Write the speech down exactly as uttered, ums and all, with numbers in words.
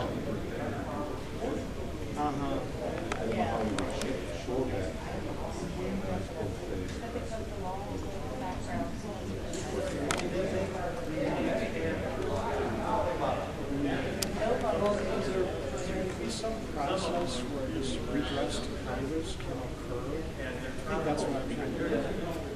Uh-huh. Well, is there, is there going to be some process where this redress to Congress can occur? I think that's what I'm trying to get at.